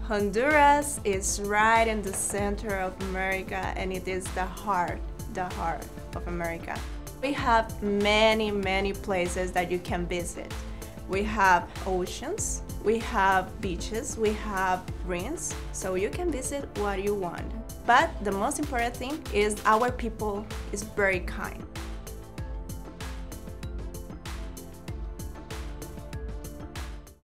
Honduras is right in the center of America, and it is the heart of America. We have many places that you can visit. We have oceans, we have beaches, we have ruins, so you can visit what you want. But the most important thing is our people is very kind.